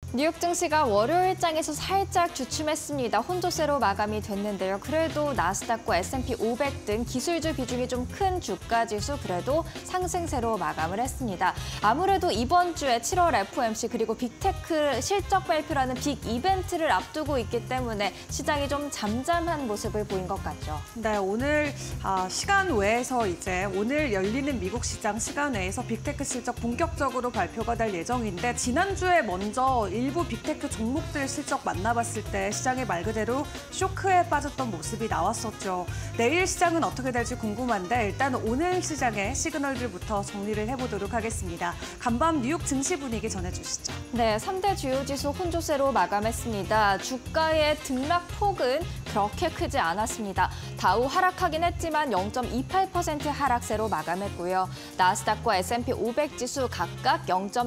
뉴욕 증시가 월요일장에서 살짝 주춤했습니다. 혼조세로 마감이 됐는데요. 그래도 나스닥과 S&P 500 등 기술주 비중이 좀 큰 주가지수 그래도 상승세로 마감을 했습니다. 아무래도 이번 주에 7월 FOMC 그리고 빅테크 실적 발표라는 빅 이벤트를 앞두고 있기 때문에 시장이 좀 잠잠한 모습을 보인 것 같죠. 네, 오늘 시간 외에서 오늘 열리는 미국 시장 시간 외에서 빅테크 실적 본격적으로 발표가 될 예정인데 지난주에 먼저 일부 빅테크 종목들 실적 만나봤을 때 시장이 말 그대로 쇼크에 빠졌던 모습이 나왔었죠. 내일 시장은 어떻게 될지 궁금한데 일단 오늘 시장의 시그널들부터 정리를 해보도록 하겠습니다. 간밤 뉴욕 증시 분위기 전해주시죠. 네, 3대 주요 지수 혼조세로 마감했습니다. 주가의 등락폭은 그렇게 크지 않았습니다. 다우 하락하긴 했지만 0.28% 하락세로 마감했고요. 나스닥과 S&P 500 지수 각각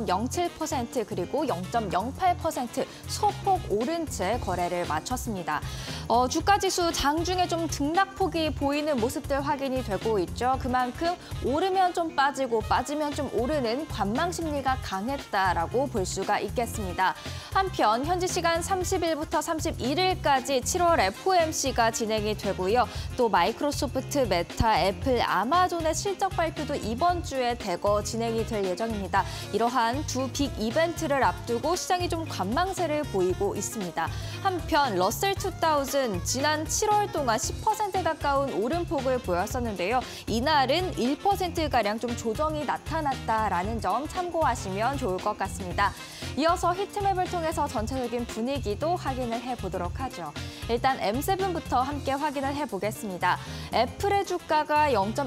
0.07% 그리고 0.08% 소폭 오른 채 거래를 마쳤습니다. 주가 지수 장중에 좀 등락폭이 보이는 모습들 확인이 되고 있죠. 그만큼 오르면 좀 빠지고 빠지면 좀 오르는 관망 심리가 강했다라고 볼 수가 있겠습니다. 한편 현지 시간 30일부터 31일까지 7월 FOMC가 진행이 되고요. 또 마이크로소프트, 메타, 애플, 아마존의 실적 발표도 이번 주에 대거 진행이 될 예정입니다. 이러한 두 빅 이벤트를 앞두고 시장이 좀 관망세를 보이고 있습니다. 한편 러셀 2000 지난 7월 동안 10% 가까운 오름폭을 보였었는데요. 이날은 1%가량 좀 조정이 나타났다라는 점 참고하시면 좋을 것 같습니다. 이어서 히트맵을 통해서 전체적인 분위기도 확인을 해보도록 하죠. 일단 M7부터 함께 확인을 해보겠습니다. 애플의 주가가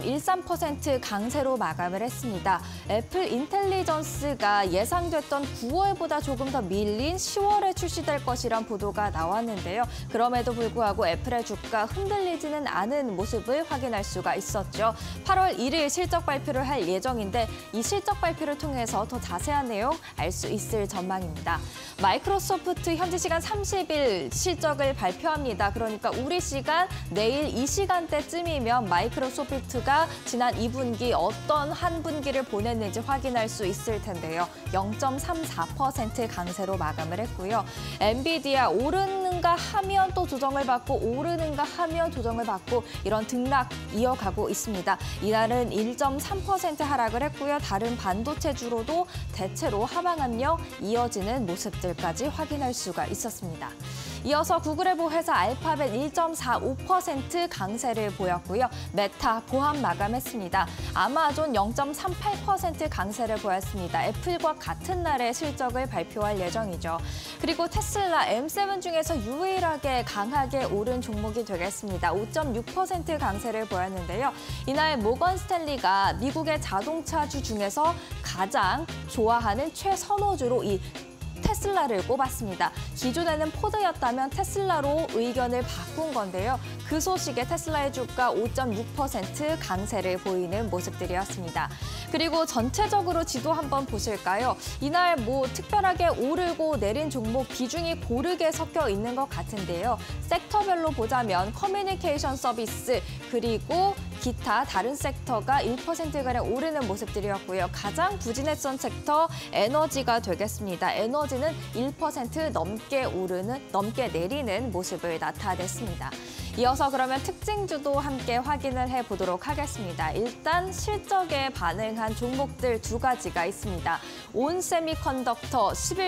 0.13% 강세로 마감을 했습니다. 애플 인텔리전스가 예상됐던 9월보다 조금 더 밀린 10월에 출시될 것이란 보도가 나왔는데요. 그럼에도 불구하고 애플의 주가 흔들리지는 않은 모습을 확인할 수가 있었죠. 8월 1일 실적 발표를 할 예정인데 이 실적 발표를 통해서 더 자세한 내용 알 수 있을 전망입니다. 마이크로소프트 현지 시간 30일 실적을 발표합니다. 그러니까 우리 시간 내일 이 시간대쯤이면 마이크로소프트가 지난 2분기 어떤 한 분기를 보냈는지 확인할 수 있을 텐데요. 0.34% 강세로 마감을 했고요. 엔비디아 오르는가 하면 또 조정을 받고 오르는가 하면 조정을 받고 이런 등락 이어가고 있습니다. 이날은 1.3% 하락을 했고요. 다른 반도체주로도 대체로 하방 압력 이어지는 모습들까지 확인할 수가 있었습니다. 이어서 구글의 보회사 알파벳 1.45% 강세를 보였고요. 메타 보합 마감했습니다. 아마존 0.38% 강세를 보였습니다. 애플과 같은 날에 실적을 발표할 예정이죠. 그리고 테슬라 M7 중에서 유일하게 강하게 오른 종목이 되겠습니다. 5.6% 강세를 보였는데요. 이날 모건 스탠리가 미국의 자동차주 중에서 가장 좋아하는 최선호주로 이 테슬라를 꼽았습니다. 기존에는 포드였다면 테슬라로 의견을 바꾼 건데요. 그 소식에 테슬라의 주가 5.6% 강세를 보이는 모습들이었습니다. 그리고 전체적으로 지도 한번 보실까요? 이날 특별하게 오르고 내린 종목 비중이 고르게 섞여 있는 것 같은데요. 섹터별로 보자면 커뮤니케이션 서비스 그리고 기타 다른 섹터가 1%가량 오르는 모습들이었고요. 가장 부진했던 섹터 에너지가 되겠습니다. 에너지는 1% 넘게 내리는 모습을 나타냈습니다. 이어서 그러면 특징주도 함께 확인을 해보도록 하겠습니다. 일단 실적에 반응한 종목들 두 가지가 있습니다. 온 세미컨덕터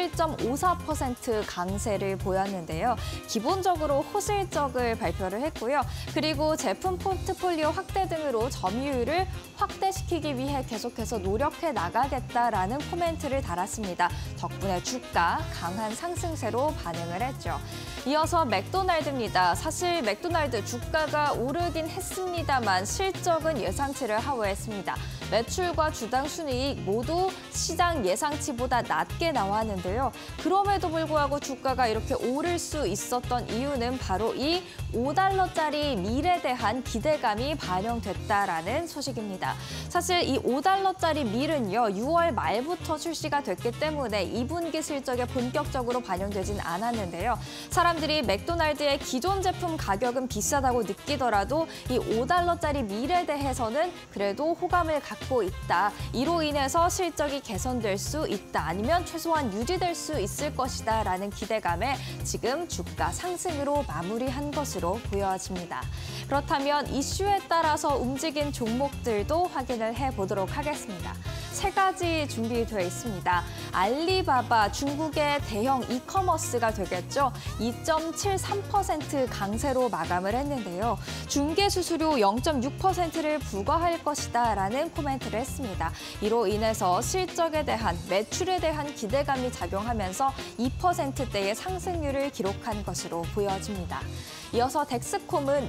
11.54% 강세를 보였는데요. 기본적으로 호실적을 발표를 했고요. 그리고 제품 포트폴리오 확대 등으로 점유율을 확대시키기 위해 계속해서 노력해 나가겠다라는 코멘트를 달았습니다. 덕분에 주가 강한 상승세로 반응을 했죠. 이어서 맥도날드입니다. 사실 맥도날드 주가가 오르긴 했습니다만 실적은 예상치를 하회했습니다. 매출과 주당 순이익 모두 시장 예상치보다 낮게 나왔는데요. 그럼에도 불구하고 주가가 이렇게 오를 수 있었던 이유는 바로 이 $5짜리 밀에 대한 기대감이 반영됐다라는 소식입니다. 사실 이 $5짜리 밀은요, 6월 말부터 출시가 됐기 때문에 2분기 실적에 본격적으로 반영되진 않았는데요. 사람들이 맥도날드의 기존 제품 가격은 조금 비싸다고 느끼더라도 이 $5짜리 밀에 대해서는 그래도 호감을 갖고 있다. 이로 인해서 실적이 개선될 수 있다. 아니면 최소한 유지될 수 있을 것이다. 라는 기대감에 지금 주가 상승으로 마무리한 것으로 보여집니다. 그렇다면 이슈에 따라서 움직인 종목들도 확인을 해보도록 하겠습니다. 세 가지 준비되어 있습니다. 알리바바, 중국의 대형 이커머스가 되겠죠. 2.73% 강세로 마감을 했는데요. 중개 수수료 0.6%를 부과할 것이다 라는 코멘트를 했습니다. 이로 인해서 실적에 대한, 매출에 대한 기대감이 작용하면서 2%대의 상승률을 기록한 것으로 보여집니다. 이어서 덱스콤은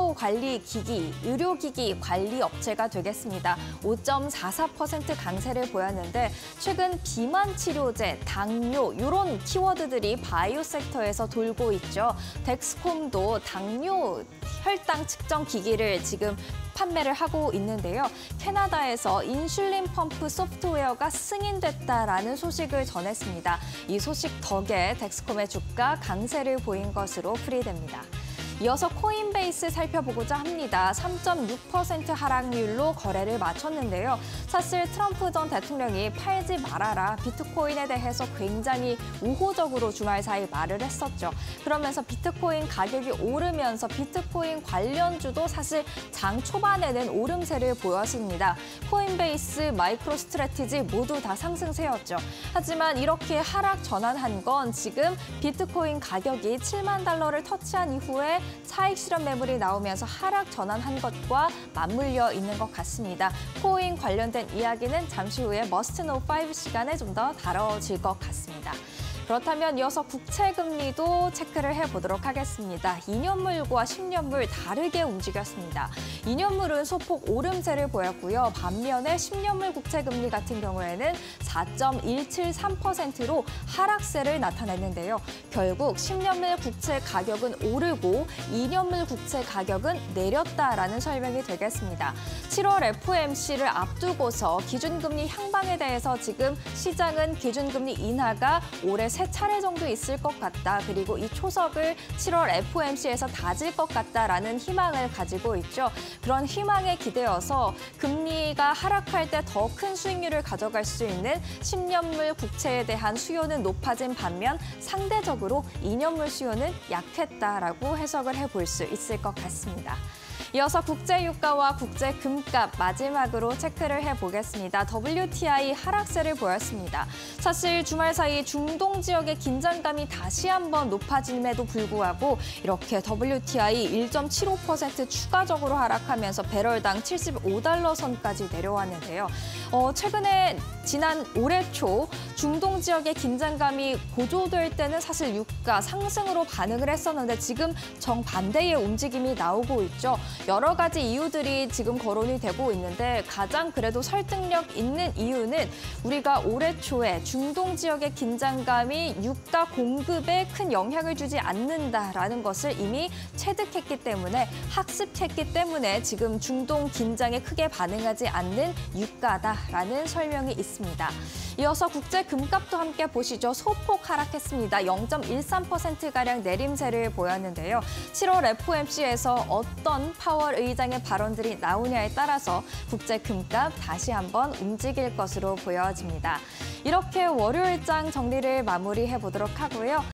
의료기기 관리 업체가 되겠습니다. 5.44% 강세를 보였는데 최근 비만 치료제, 당뇨 이런 키워드들이 바이오 섹터에서 돌고 있죠. 덱스콤도 당뇨 혈당 측정 기기를 지금 판매를 하고 있는데요. 캐나다에서 인슐린 펌프 소프트웨어가 승인됐다라는 소식을 전했습니다. 이 소식 덕에 덱스콤의 주가 강세를 보인 것으로 풀이됩니다. 이어서 코인베이스 살펴보고자 합니다. 3.6% 하락률로 거래를 마쳤는데요. 사실 트럼프 전 대통령이 팔지 말아라, 비트코인에 대해서 굉장히 우호적으로 주말 사이 말을 했었죠. 그러면서 비트코인 가격이 오르면서 비트코인 관련주도 사실 장 초반에는 오름세를 보였습니다. 코인베이스, 마이크로스트래티지 모두 다 상승세였죠. 하지만 이렇게 하락 전환한 건 지금 비트코인 가격이 $70,000를 터치한 이후에 차익 실현 매물이 나오면서 하락 전환한 것과 맞물려 있는 것 같습니다. 코인 관련된 이야기는 잠시 후에 머스트 노우 5 시간에 좀 더 다뤄질 것 같습니다. 그렇다면 이어서 국채금리도 체크를 해보도록 하겠습니다. 2년물과 10년물 다르게 움직였습니다. 2년물은 소폭 오름세를 보였고요. 반면에 10년물 국채금리 같은 경우에는 4.173%로 하락세를 나타냈는데요. 결국 10년물 국채 가격은 오르고 2년물 국채 가격은 내렸다라는 설명이 되겠습니다. 7월 FOMC를 앞두고서 기준금리 향방에 대해서 지금 시장은 기준금리 인하가 올해 3차례 정도 있을 것 같다. 그리고 이 초석을 7월 FOMC에서 다질 것 같다라는 희망을 가지고 있죠. 그런 희망에 기대어서 금리가 하락할 때 더 큰 수익률을 가져갈 수 있는 10년물 국채에 대한 수요는 높아진 반면 상대적으로 2년물 수요는 약했다라고 해석을 해볼 수 있을 것 같습니다. 이어서 국제유가와 국제금값 마지막으로 체크를 해보겠습니다. WTI 하락세를 보였습니다. 사실 주말 사이 중동 지역의 긴장감이 다시 한번 높아짐에도 불구하고 이렇게 WTI 1.75% 추가적으로 하락하면서 배럴당 $75 선까지 내려왔는데요. 최근에 지난 올해 초 중동 지역의 긴장감이 고조될 때는 사실 유가 상승으로 반응을 했었는데 지금 정반대의 움직임이 나오고 있죠. 여러 가지 이유들이 지금 거론이 되고 있는데 가장 그래도 설득력 있는 이유는 우리가 올해 초에 중동 지역의 긴장감이 유가 공급에 큰 영향을 주지 않는다라는 것을 이미 체득했기 때문에 학습했기 때문에 지금 중동 긴장에 크게 반응하지 않는 유가다라는 설명이 있습니다. 이어서 국제 금값도 함께 보시죠. 소폭 하락했습니다. 0.13%가량 내림세를 보였는데요. 7월 FOMC에서 어떤 파월 의장의 발언들이 나오냐에 따라서 국제 금값 다시 한번 움직일 것으로 보여집니다. 이렇게 월요일장 정리를 마무리해 보도록 하고요.